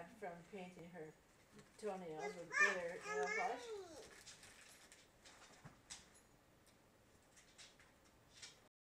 from painting her toenails with glitter nail polish.